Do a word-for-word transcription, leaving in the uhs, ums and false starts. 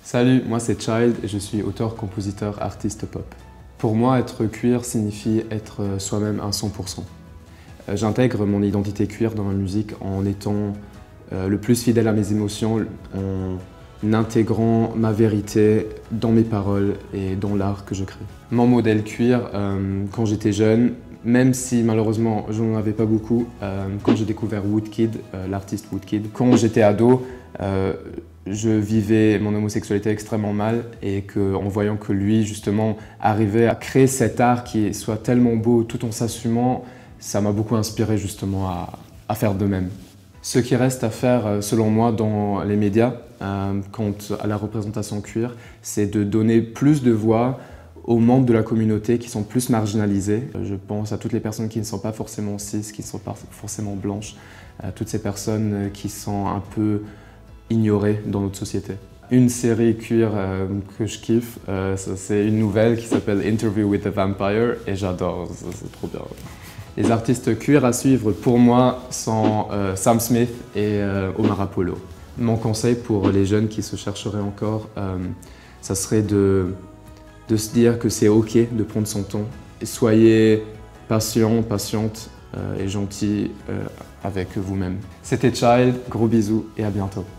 Salut, moi c'est Child et je suis auteur, compositeur, artiste pop. Pour moi, être queer signifie être soi-même à cent pour cent. J'intègre mon identité queer dans ma musique en étant le plus fidèle à mes émotions, en intégrant ma vérité dans mes paroles et dans l'art que je crée. Mon modèle queer, euh, quand j'étais jeune, même si malheureusement je n'en avais pas beaucoup, euh, quand j'ai découvert Woodkid, euh, l'artiste Woodkid, quand j'étais ado, euh, je vivais mon homosexualité extrêmement mal et que, en voyant que lui justement arrivait à créer cet art qui soit tellement beau tout en s'assumant, ça m'a beaucoup inspiré justement à, à faire de même. Ce qui reste à faire, selon moi, dans les médias, euh, quant à la représentation queer, c'est de donner plus de voix aux membres de la communauté qui sont plus marginalisés. Je pense à toutes les personnes qui ne sont pas forcément cis, qui ne sont pas forcément blanches, à toutes ces personnes qui sont un peu ignorées dans notre société. Une série queer euh, que je kiffe, euh, c'est une nouvelle qui s'appelle Interview with the Vampire et j'adore, c'est trop bien. Les artistes queer à suivre pour moi sont euh, Sam Smith et euh, Omar Apollo. Mon conseil pour les jeunes qui se chercheraient encore, euh, ça serait de, de se dire que c'est ok de prendre son temps. Et soyez patient, patiente euh, et gentil euh, avec vous-même. C'était Child, gros bisous et à bientôt.